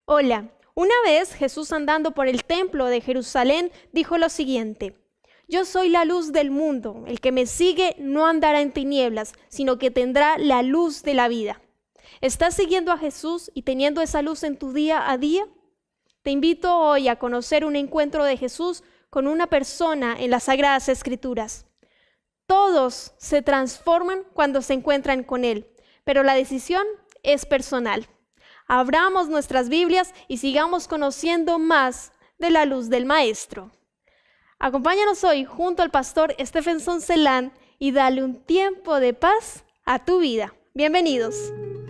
Hola, una vez Jesús andando por el templo de Jerusalén dijo lo siguiente: Yo soy la luz del mundo, el que me sigue no andará en tinieblas, sino que tendrá la luz de la vida. ¿Estás siguiendo a Jesús y teniendo esa luz en tu día a día? Te invito hoy a conocer un encuentro de Jesús con una persona en las Sagradas Escrituras. Todos se transforman cuando se encuentran con Él, pero la decisión es personal. Abramos nuestras Biblias y sigamos conociendo más de la luz del Maestro. Acompáñanos hoy junto al pastor Stephenson Celán y dale un tiempo de paz a tu vida. Bienvenidos.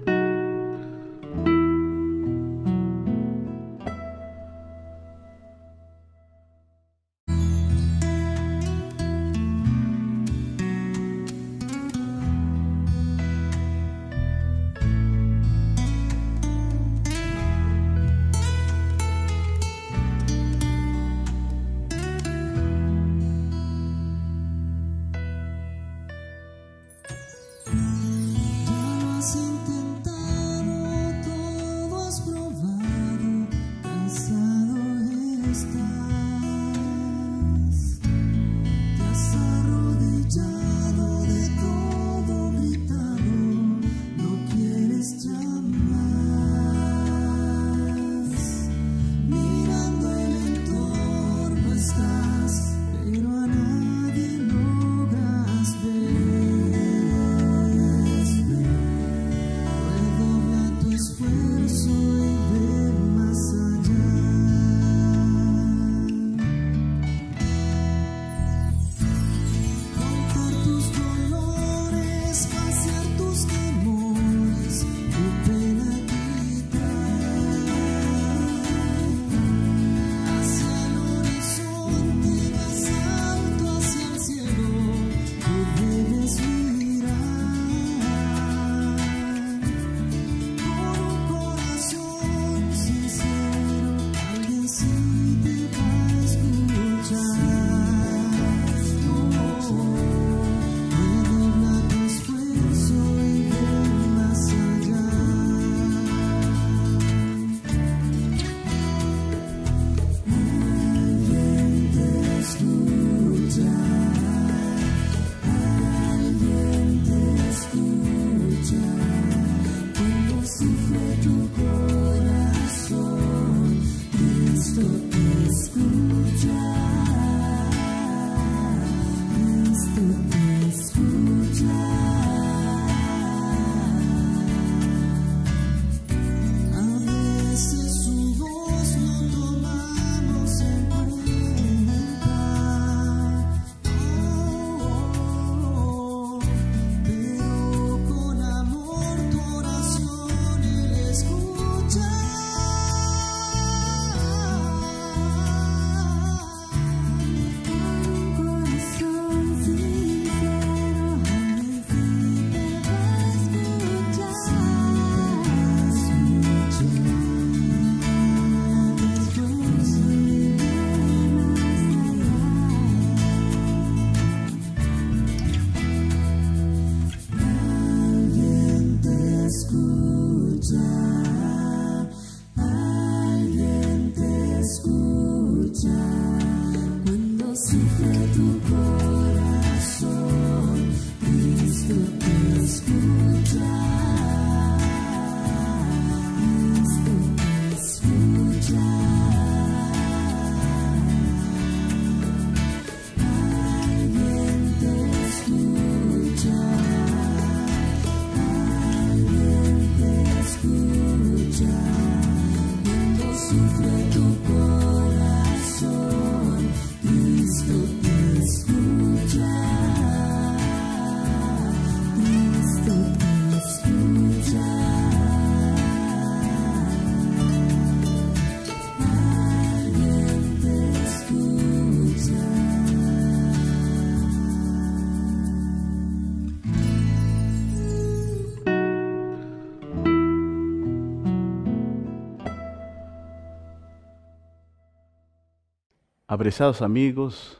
Apreciados amigos,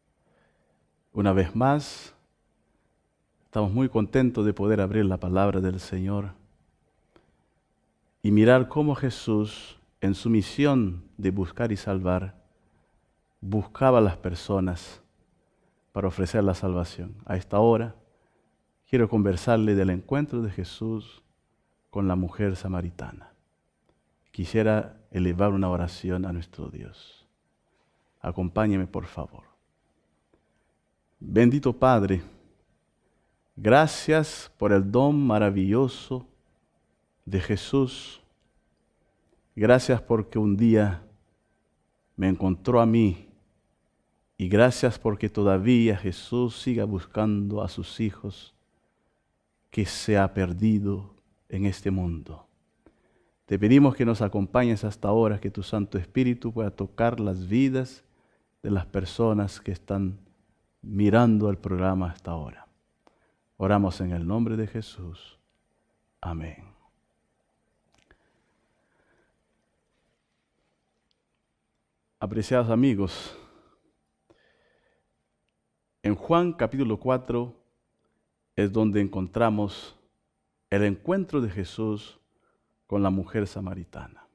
una vez más, estamos muy contentos de poder abrir la palabra del Señor y mirar cómo Jesús en su misión de buscar y salvar, buscaba a las personas para ofrecer la salvación. A esta hora quiero conversarle del encuentro de Jesús con la mujer samaritana. Quisiera elevar una oración a nuestro Dios. Acompáñeme, por favor. Bendito Padre, gracias por el don maravilloso de Jesús. Gracias porque un día me encontró a mí. Y gracias porque todavía Jesús siga buscando a sus hijos que se ha perdido en este mundo. Te pedimos que nos acompañes hasta ahora, que tu Santo Espíritu pueda tocar las vidas de las personas que están mirando el programa hasta ahora. Oramos en el nombre de Jesús. Amén. Apreciados amigos, en Juan capítulo 4 es donde encontramos el encuentro de Jesús con la mujer samaritana.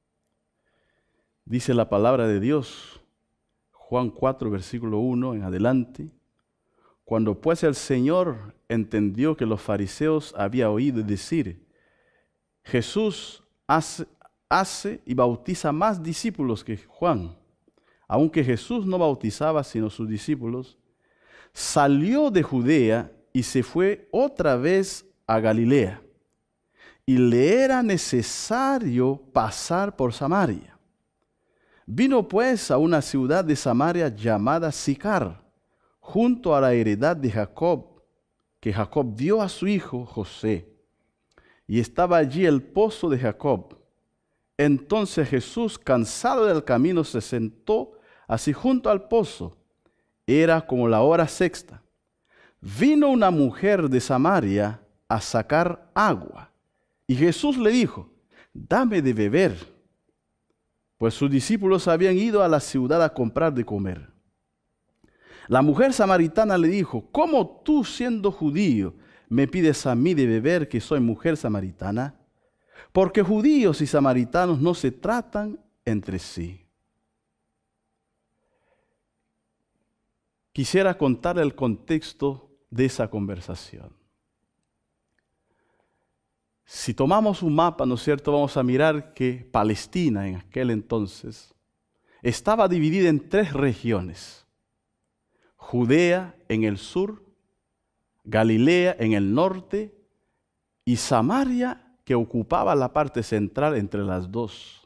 Dice la palabra de Dios, Juan 4, versículo 1 en adelante: cuando pues el Señor entendió que los fariseos habían oído decir, Jesús hace y bautiza más discípulos que Juan, aunque Jesús no bautizaba sino sus discípulos, salió de Judea y se fue otra vez a Galilea. Y le era necesario pasar por Samaria. Vino pues a una ciudad de Samaria llamada Sicar, junto a la heredad de Jacob, que Jacob dio a su hijo José. Y estaba allí el pozo de Jacob. Entonces Jesús, cansado del camino, se sentó así junto al pozo. Era como la hora sexta. Vino una mujer de Samaria a sacar agua. Y Jesús le dijo, dame de beber. Pues sus discípulos habían ido a la ciudad a comprar de comer. La mujer samaritana le dijo, ¿cómo tú, siendo judío, me pides a mí de beber, que soy mujer samaritana? Porque judíos y samaritanos no se tratan entre sí. Quisiera contar el contexto de esa conversación. Si tomamos un mapa, ¿no es cierto?, vamos a mirar que Palestina en aquel entonces estaba dividida en 3 regiones. Judea en el sur, Galilea en el norte y Samaria, que ocupaba la parte central entre las dos.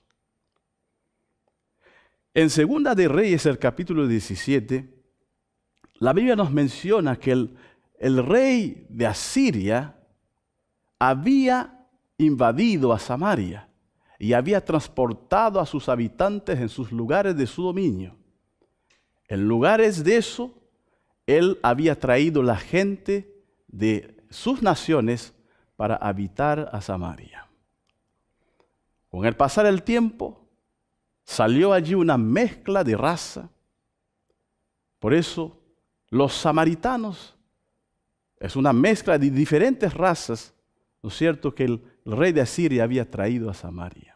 En Segunda de Reyes, el capítulo 17, la Biblia nos menciona que el rey de Asiria había invadido a Samaria y había transportado a sus habitantes en sus lugares de su dominio. En lugares de eso, él había traído la gente de sus naciones para habitar a Samaria. Con el pasar del tiempo, salió allí una mezcla de raza. Por eso, los samaritanos es una mezcla de diferentes razas, ¿no es cierto?, que el rey de Asiria había traído a Samaria.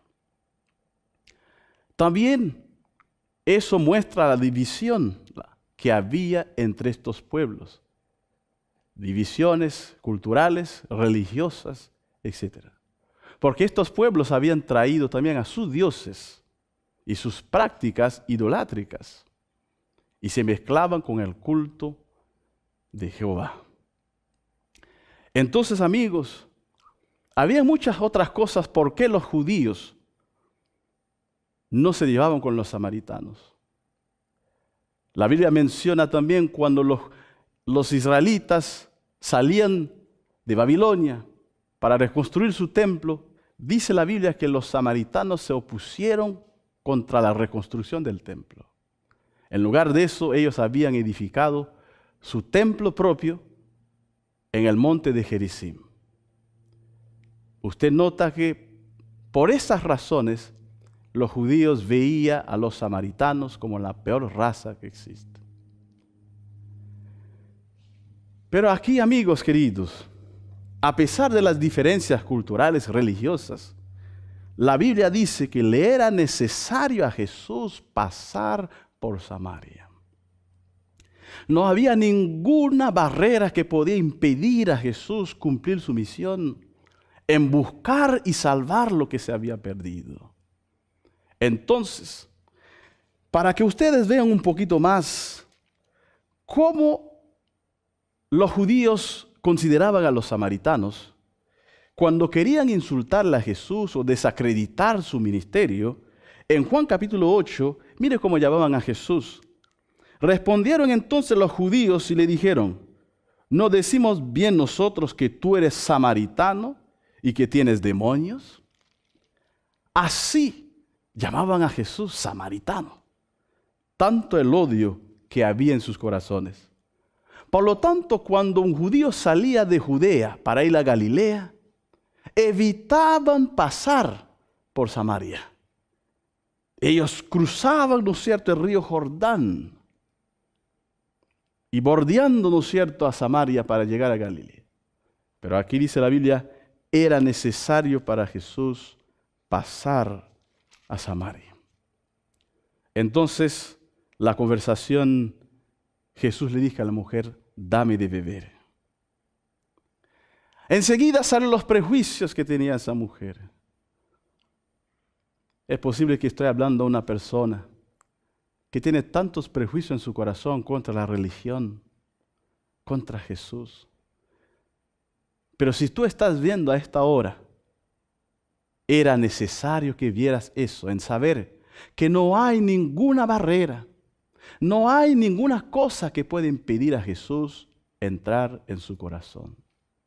También eso muestra la división que había entre estos pueblos. Divisiones culturales, religiosas, etc. Porque estos pueblos habían traído también a sus dioses y sus prácticas idolátricas y se mezclaban con el culto de Jehová. Entonces, amigos, había muchas otras cosas por qué los judíos no se llevaban con los samaritanos. La Biblia menciona también cuando los israelitas salían de Babilonia para reconstruir su templo, dice la Biblia que los samaritanos se opusieron contra la reconstrucción del templo. En lugar de eso, ellos habían edificado su templo propio en el monte de Gerizim. Usted nota que por esas razones los judíos veían a los samaritanos como la peor raza que existe. Pero aquí, amigos queridos, a pesar de las diferencias culturales religiosas, la Biblia dice que le era necesario a Jesús pasar por Samaria. No había ninguna barrera que podía impedir a Jesús cumplir su misión en buscar y salvar lo que se había perdido. Entonces, para que ustedes vean un poquito más cómo los judíos consideraban a los samaritanos, cuando querían insultarle a Jesús o desacreditar su ministerio, en Juan capítulo 8, mire cómo llamaban a Jesús. Respondieron entonces los judíos y le dijeron: ¿no decimos bien nosotros que tú eres samaritano y que tienes demonios? Así llamaban a Jesús samaritano. Tanto el odio que había en sus corazones. Por lo tanto, cuando un judío salía de Judea para ir a Galilea, evitaban pasar por Samaria. Ellos cruzaban, ¿no es cierto?, el río Jordán y bordeando, ¿no es cierto?, a Samaria para llegar a Galilea. Pero aquí dice la Biblia, era necesario para Jesús pasar a Samaria. Entonces, la conversación, Jesús le dijo a la mujer: dame de beber. Enseguida salen los prejuicios que tenía esa mujer. Es posible que estoy hablando a una persona que tiene tantos prejuicios en su corazón contra la religión, contra Jesús. Pero si tú estás viendo a esta hora, era necesario que vieras eso, en saber que no hay ninguna barrera, no hay ninguna cosa que pueda impedir a Jesús entrar en su corazón.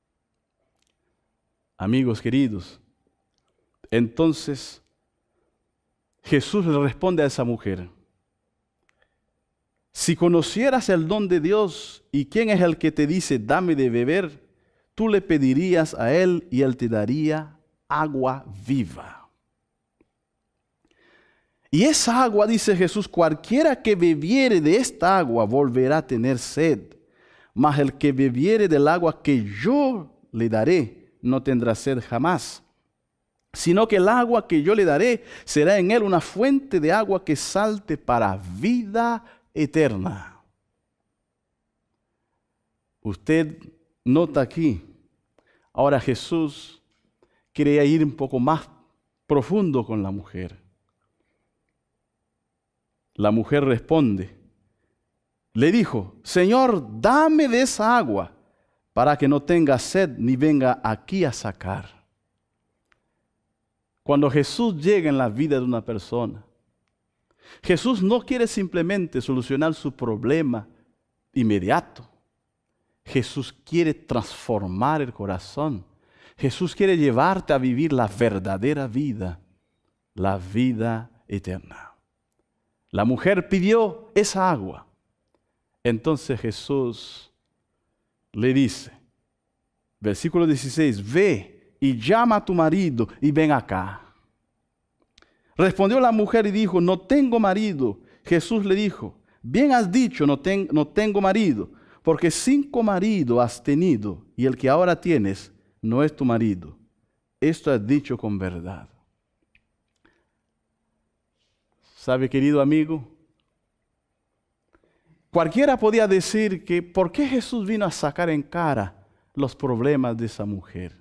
Amigos queridos, entonces Jesús le responde a esa mujer: si conocieras el don de Dios y quién es el que te dice dame de beber, tú le pedirías a él y él te daría agua viva. Y esa agua, dice Jesús, cualquiera que bebiere de esta agua volverá a tener sed, mas el que bebiere del agua que yo le daré no tendrá sed jamás, sino que el agua que yo le daré será en él una fuente de agua que salte para vida eterna. Usted nota aquí, ahora Jesús quería ir un poco más profundo con la mujer. La mujer responde, le dijo: Señor, dame de esa agua para que no tenga sed ni venga aquí a sacar. Cuando Jesús llega en la vida de una persona, Jesús no quiere simplemente solucionar su problema inmediato. Jesús quiere transformar el corazón. Jesús quiere llevarte a vivir la verdadera vida, la vida eterna. La mujer pidió esa agua. Entonces Jesús le dice, versículo 16, ve y llama a tu marido y ven acá. Respondió la mujer y dijo, no tengo marido. Jesús le dijo, bien has dicho, no tengo marido, porque 5 maridos has tenido y el que ahora tienes no es tu marido. Esto has dicho con verdad. ¿Sabe, querido amigo? Cualquiera podía decir que ¿por qué Jesús vino a sacar en cara los problemas de esa mujer?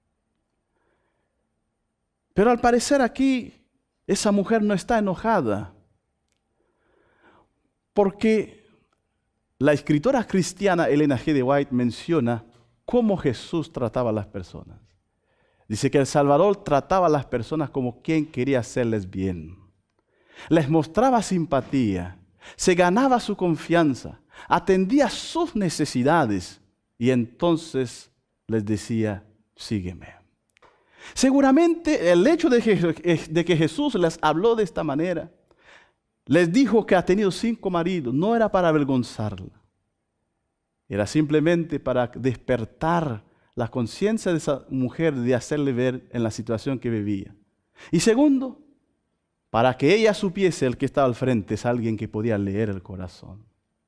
Pero al parecer aquí esa mujer no está enojada, porque la escritora cristiana Ellen G. de White menciona cómo Jesús trataba a las personas. Dice que el Salvador trataba a las personas como quien quería hacerles bien. Les mostraba simpatía, se ganaba su confianza, atendía sus necesidades y entonces les decía, sígueme. Seguramente el hecho de que Jesús les habló de esta manera, les dijo que ha tenido 5 maridos, no era para avergonzarla. Era simplemente para despertar la conciencia de esa mujer, de hacerle ver en la situación que vivía. Y segundo, para que ella supiese el que estaba al frente es alguien que podía leer el corazón.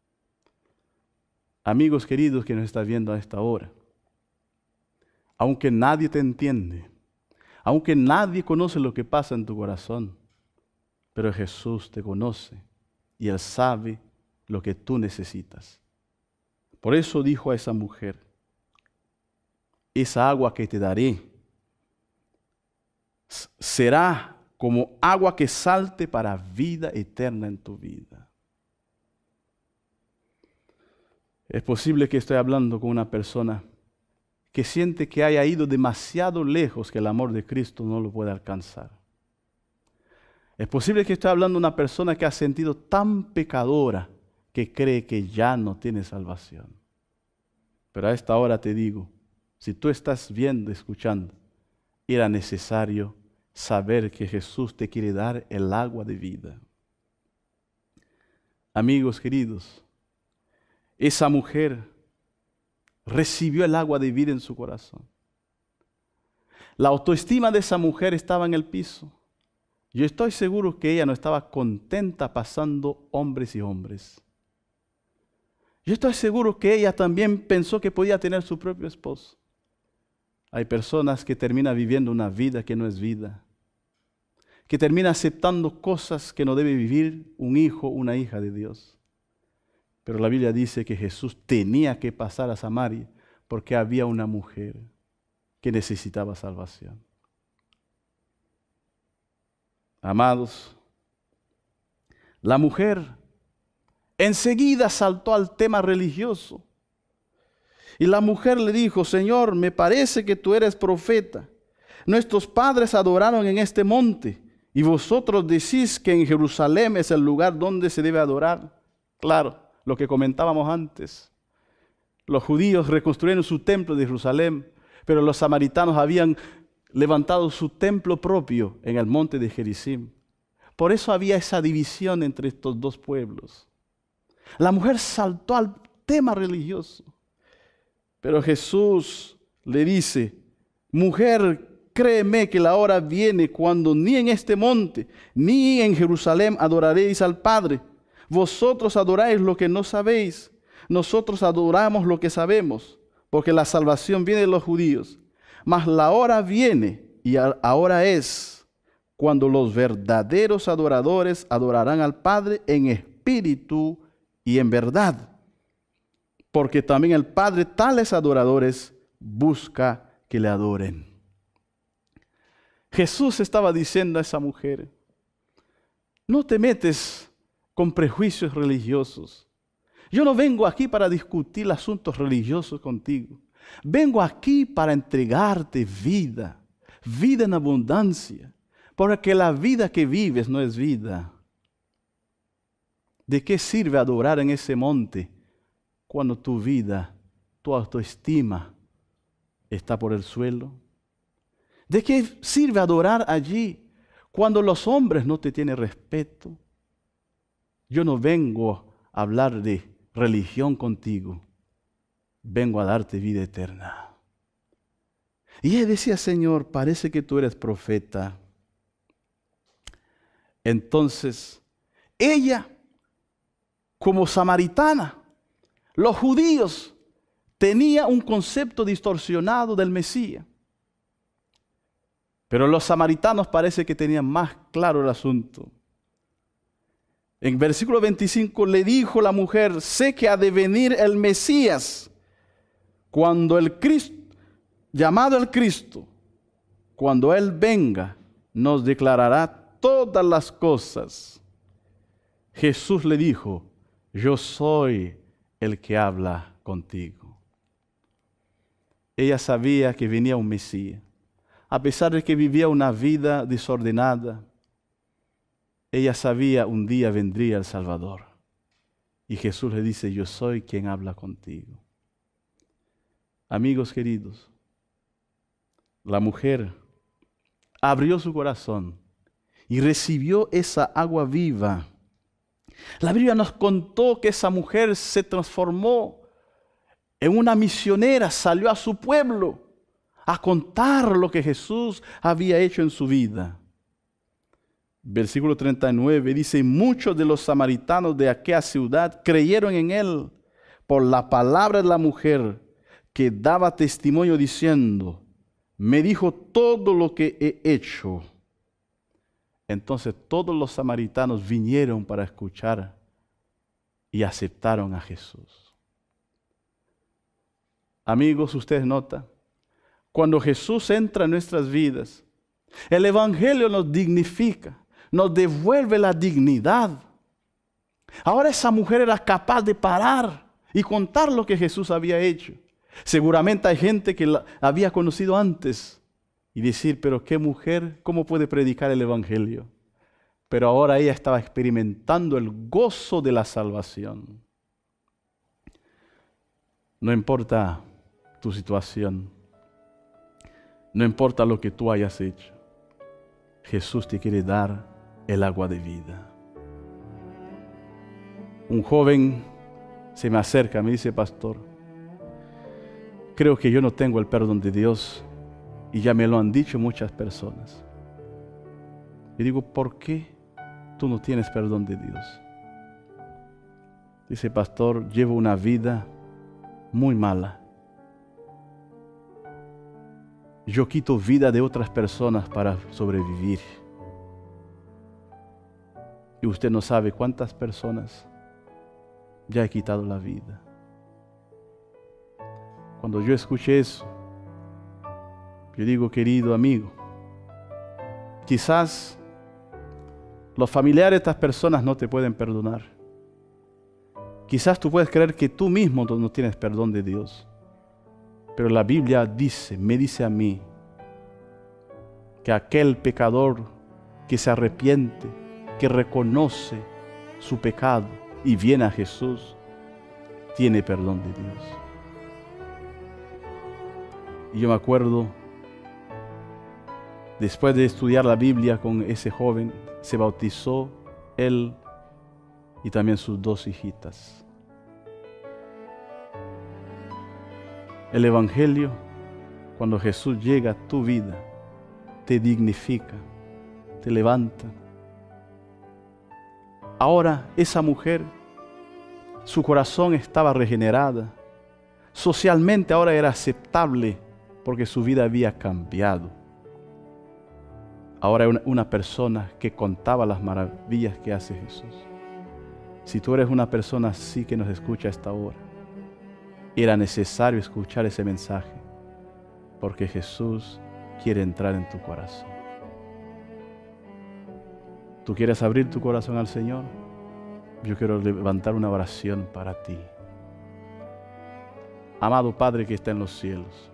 Amigos queridos que nos están viendo a esta hora, aunque nadie te entiende, Aunque nadie conoce lo que pasa en tu corazón, pero Jesús te conoce y Él sabe lo que tú necesitas. Por eso dijo a esa mujer, esa agua que te daré será como agua que salte para vida eterna en tu vida. Es posible que estoy hablando con una persona que siente que haya ido demasiado lejos, que el amor de Cristo no lo puede alcanzar. Es posible que estoy hablando de una persona que ha sentido tan pecadora que cree que ya no tiene salvación. Pero a esta hora te digo, si tú estás viendo, escuchando, era necesario saber que Jesús te quiere dar el agua de vida. Amigos queridos, esa mujer recibió el agua de vida en su corazón. La autoestima de esa mujer estaba en el piso. Yo estoy seguro que ella no estaba contenta pasando hombres y hombres. Yo estoy seguro que ella también pensó que podía tener su propio esposo. Hay personas que terminan viviendo una vida que no es vida, que terminan aceptando cosas que no debe vivir un hijo, una hija de Dios. Pero la Biblia dice que Jesús tenía que pasar a Samaria porque había una mujer que necesitaba salvación. Amados, la mujer enseguida saltó al tema religioso. Y la mujer le dijo, Señor, me parece que tú eres profeta. Nuestros padres adoraron en este monte y vosotros decís que en Jerusalén es el lugar donde se debe adorar. Claro, lo que comentábamos antes. Los judíos reconstruyeron su templo de Jerusalén, pero los samaritanos habían levantado su templo propio en el monte de Gerizim. Por eso había esa división entre estos dos pueblos. La mujer saltó al tema religioso. Pero Jesús le dice, mujer, créeme que la hora viene cuando ni en este monte, ni en Jerusalén adoraréis al Padre. Vosotros adoráis lo que no sabéis, nosotros adoramos lo que sabemos, porque la salvación viene de los judíos. Mas la hora viene, y ahora es, cuando los verdaderos adoradores adorarán al Padre en espíritu y en verdad. Porque también el Padre tales adoradores busca que le adoren. Jesús estaba diciendo a esa mujer, no te metes con prejuicios religiosos. Yo no vengo aquí para discutir asuntos religiosos contigo. Vengo aquí para entregarte vida, vida en abundancia, porque la vida que vives no es vida. ¿De qué sirve adorar en ese monte cuando tu vida, tu autoestima está por el suelo? ¿De qué sirve adorar allí cuando los hombres no te tienen respeto? Yo no vengo a hablar de religión contigo, vengo a darte vida eterna. Y ella decía, Señor, parece que tú eres profeta. Entonces, ella, como samaritana, los judíos tenían un concepto distorsionado del Mesías. Pero los samaritanos parece que tenían más claro el asunto. En versículo 25 le dijo la mujer, sé que ha de venir el Mesías, cuando el Cristo, llamado el Cristo, cuando Él venga, nos declarará todas las cosas. Jesús le dijo, yo soy el que habla contigo. Ella sabía que venía un Mesías. A pesar de que vivía una vida desordenada, ella sabía un día vendría el Salvador. Y Jesús le dice, yo soy quien habla contigo. Amigos queridos, la mujer abrió su corazón y recibió esa agua viva. La Biblia nos contó que esa mujer se transformó en una misionera, salió a su pueblo a contar lo que Jesús había hecho en su vida. Versículo 39 dice, muchos de los samaritanos de aquella ciudad creyeron en Él por la palabra de la mujer que daba testimonio diciendo, me dijo todo lo que he hecho. Entonces todos los samaritanos vinieron para escuchar y aceptaron a Jesús. Amigos, ustedes notan, cuando Jesús entra en nuestras vidas, el Evangelio nos dignifica, nos devuelve la dignidad. Ahora esa mujer era capaz de parar y contar lo que Jesús había hecho. Seguramente hay gente que la había conocido antes y decir, pero qué mujer, ¿cómo puede predicar el Evangelio? Pero ahora ella estaba experimentando el gozo de la salvación. No importa tu situación, no importa lo que tú hayas hecho, Jesús te quiere dar el agua de vida. Un joven se me acerca, me dice, pastor, creo que yo no tengo el perdón de Dios y ya me lo han dicho muchas personas. Y digo, ¿por qué tú no tienes perdón de Dios? Dice, pastor, llevo una vida muy mala. Yo quito vida de otras personas para sobrevivir. Y usted no sabe cuántas personas ya he quitado la vida. Cuando yo escuché eso, yo digo, querido amigo, quizás los familiares de estas personas no te pueden perdonar. Quizás tú puedes creer que tú mismo no tienes perdón de Dios. Pero la Biblia dice, me dice a mí, que aquel pecador que se arrepiente, que reconoce su pecado y viene a Jesús, tiene perdón de Dios. Y yo me acuerdo, después de estudiar la Biblia con ese joven, se bautizó él y también sus 2 hijitas. El Evangelio, cuando Jesús llega a tu vida, te dignifica, te levanta. Ahora esa mujer, su corazón estaba regenerada. Socialmente ahora era aceptable porque su vida había cambiado. Ahora era una persona que contaba las maravillas que hace Jesús. Si tú eres una persona así que nos escucha a esta hora, era necesario escuchar ese mensaje porque Jesús quiere entrar en tu corazón. ¿Tú quieres abrir tu corazón al Señor? Yo quiero levantar una oración para ti. Amado Padre que está en los cielos,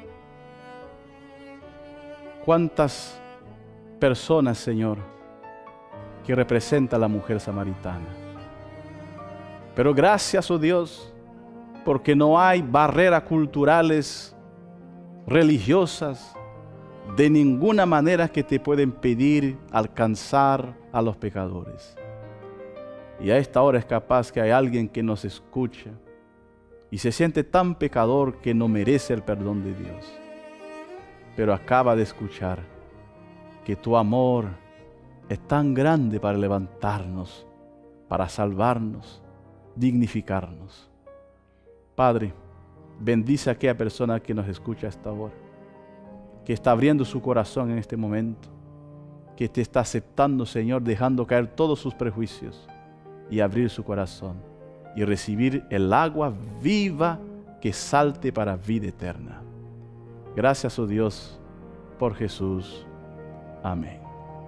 ¿cuántas personas, Señor, que representa a la mujer samaritana? Pero gracias, oh Dios, porque no hay barreras culturales, religiosas, de ninguna manera que te pueden impedir alcanzar a los pecadores. Y a esta hora es capaz que hay alguien que nos escucha y se siente tan pecador que no merece el perdón de Dios. Pero acaba de escuchar que tu amor es tan grande para levantarnos, para salvarnos, dignificarnos. Padre, bendice a aquella persona que nos escucha a esta hora, que está abriendo su corazón en este momento, que te está aceptando, Señor, dejando caer todos sus prejuicios y abrir su corazón y recibir el agua viva que salte para vida eterna. Gracias, oh Dios, por Jesús. Amén.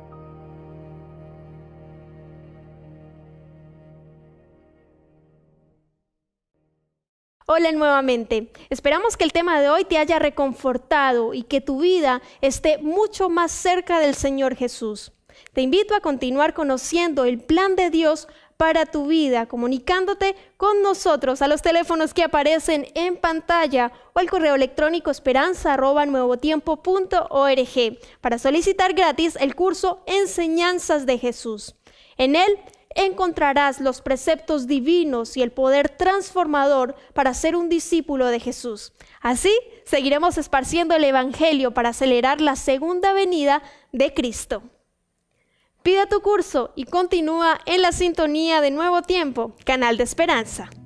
Hola nuevamente. Esperamos que el tema de hoy te haya reconfortado y que tu vida esté mucho más cerca del Señor Jesús. Te invito a continuar conociendo el plan de Dios para tu vida, comunicándote con nosotros a los teléfonos que aparecen en pantalla o al correo electrónico esperanza@nuevotiempo.org para solicitar gratis el curso Enseñanzas de Jesús. En él encontrarás los preceptos divinos y el poder transformador para ser un discípulo de Jesús. Así seguiremos esparciendo el Evangelio para acelerar la segunda venida de Cristo. Pide tu curso y continúa en la sintonía de Nuevo Tiempo, canal de esperanza.